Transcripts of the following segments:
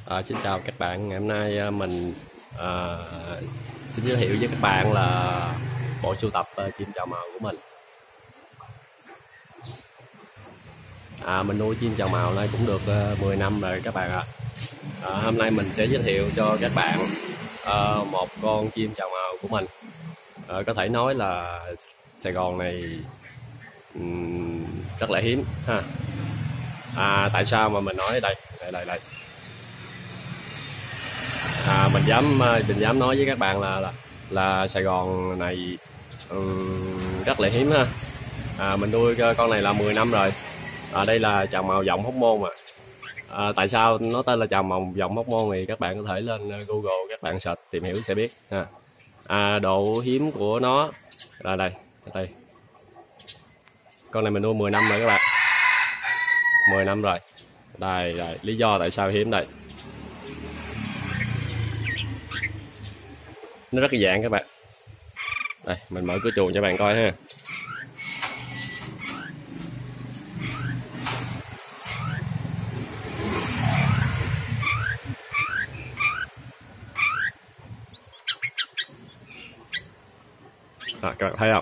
Xin chào các bạn, ngày hôm nay mình xin giới thiệu với các bạn là bộ sưu tập chim chào màu của mình. Mình nuôi chim chào màu nay cũng được 10 năm rồi các bạn ạ. Hôm nay mình sẽ giới thiệu cho các bạn một con chim chào màu của mình. Có thể nói là Sài Gòn này rất là hiếm ha. Tại sao mà mình nói đây? Mình dám nói với các bạn là Sài Gòn này rất là hiếm ha. Mình nuôi con này là 10 năm rồi. Đây là chào màu giọng Hóc Môn tại sao nó tên là chào màu giọng Hóc Môn thì các bạn có thể lên Google các bạn search tìm hiểu sẽ biết ha. Độ hiếm của nó là đây. Con này mình nuôi 10 năm rồi các bạn, 10 năm rồi. Đây lý do tại sao hiếm đây. Nó rất là dạng các bạn. Đây mình mở cửa chuồng cho bạn coi ha. Các bạn thấy không?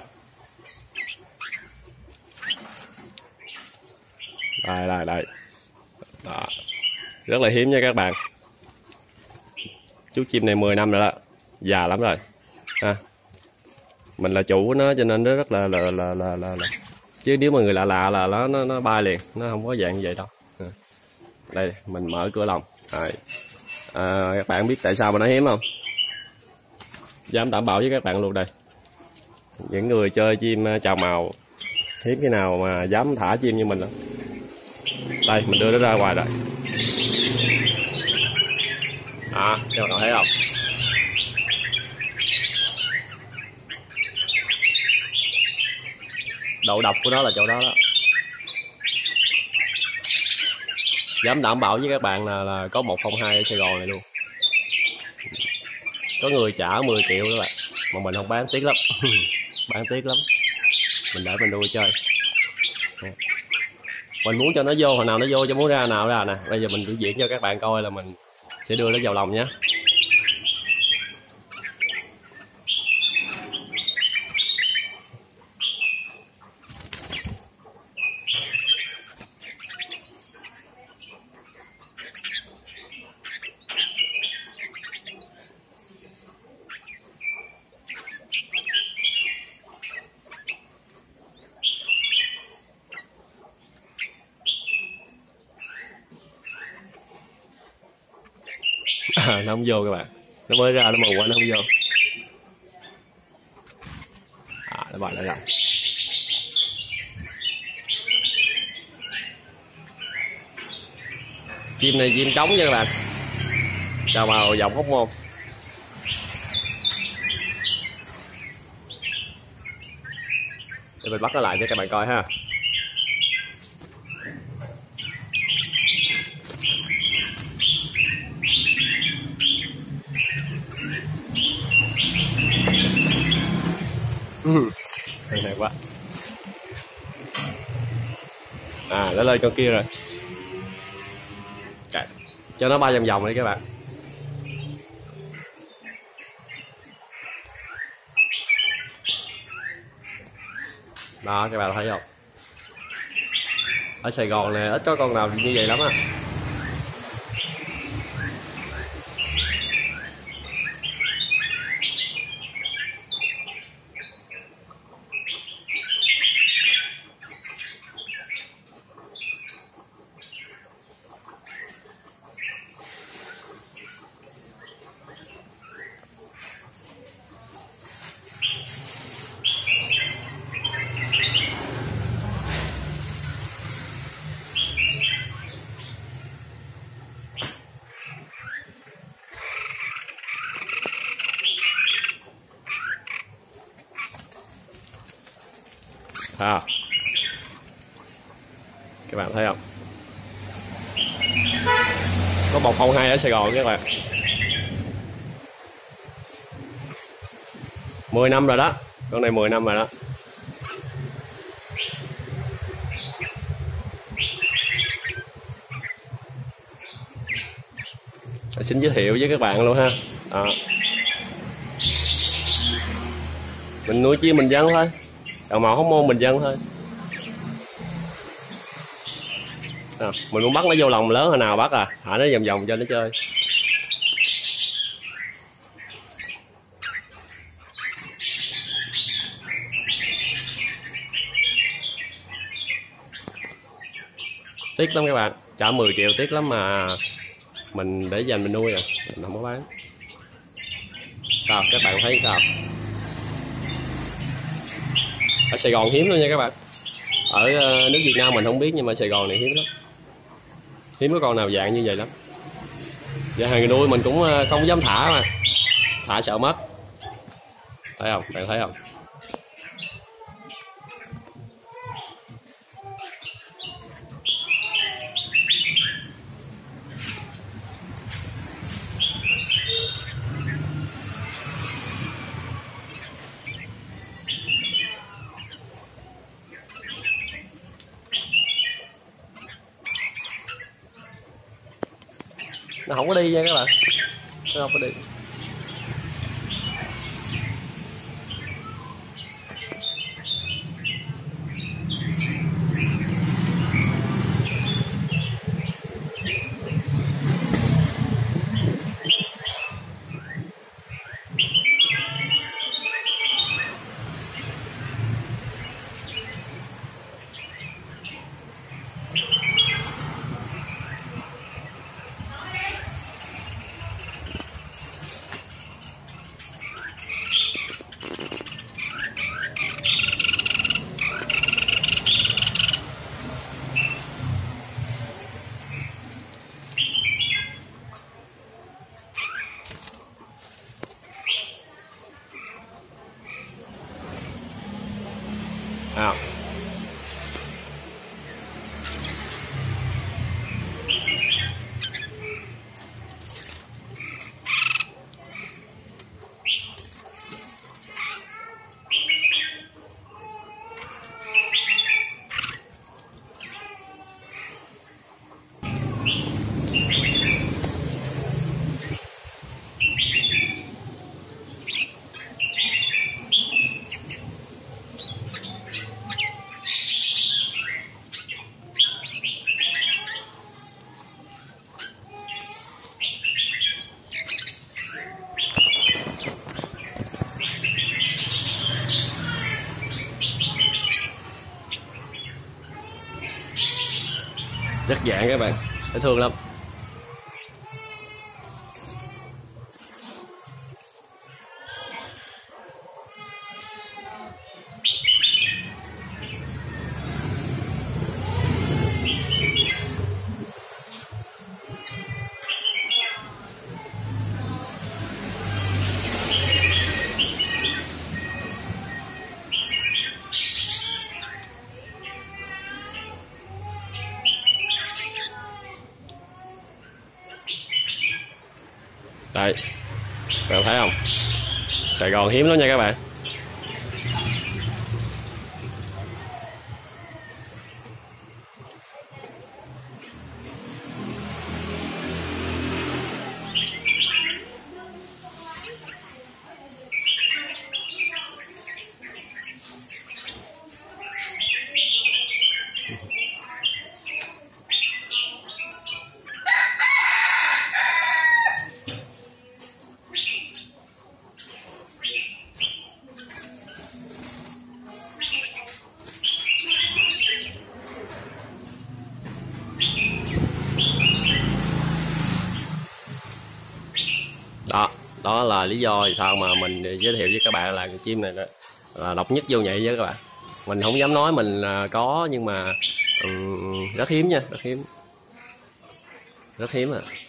Đây. Đó. Rất là hiếm nha các bạn. Chú chim này 10 năm rồi đó, già lắm rồi mình là chủ của nó cho nên nó rất là chứ nếu mà người lạ là nó bay liền, nó không có dạng như vậy đâu. Đây mình mở cửa lồng. Các bạn biết tại sao mà nó hiếm không? Dám đảm bảo với các bạn luôn đây, những người chơi chim chào màu hiếm khi nào mà dám thả chim như mình lắm. Đây mình đưa nó ra ngoài rồi. Các bạn thấy không? Độ độc của nó là chỗ đó đó. Dám đảm bảo với các bạn là có 102 ở Sài Gòn này luôn. Có người trả 10 triệu đó bạn, mà mình không bán, tiếc lắm. Bán tiếc lắm. Mình để mình nuôi chơi. Mình muốn cho nó vô hồi nào nó vô, cho muốn ra nào ra nè. Bây giờ mình biểu diễn cho các bạn coi là mình sẽ đưa nó vào lòng nhé. Nó không vô các bạn, nó mới ra nó mù quá nó không vô. Nó bật lại rồi. Chim này chim trống nha các bạn, chào màu giọng Hóc Môn. Để mình bắt nó lại cho các bạn coi ha. Này quá. Nó lên con kia rồi. Cho nó bay vòng vòng đi các bạn. Đó các bạn thấy không? Ở Sài Gòn này ít có con nào như vậy lắm á. Các bạn thấy không? Có 102 ở Sài Gòn các bạn. 10 năm rồi đó. Con này 10 năm rồi đó. Xin giới thiệu với các bạn luôn ha. Đó. Mình nuôi chim bình dân thôi, chào màu hóc môn bình dân thôi. À, mình muốn bắt nó vô lòng lớn hồi nào bắt à, thả nó vòng vòng cho nó chơi. Tiếc lắm các bạn, trả 10 triệu tiếc lắm mà mình để dành mình nuôi à, mình không có bán. Sao các bạn thấy sao? Ở Sài Gòn hiếm luôn nha các bạn. Ở nước Việt Nam mình không biết nhưng mà Sài Gòn này hiếm lắm. Hiếm có con nào dạng như vậy lắm. Và hàng người nuôi mình cũng không dám thả mà. Thả sợ mất. Thấy không? Bạn thấy không? Nó không có đi nha các bạn, nó không có đi. À. Rất dạng các bạn, dễ thương lắm. Đây, các bạn thấy không? Sài Gòn hiếm lắm nha các bạn. Đó là lý do vì sao mà mình giới thiệu với các bạn là con chim này là độc nhất vô nhị với các bạn. Mình không dám nói mình có nhưng mà rất hiếm nha, rất hiếm à.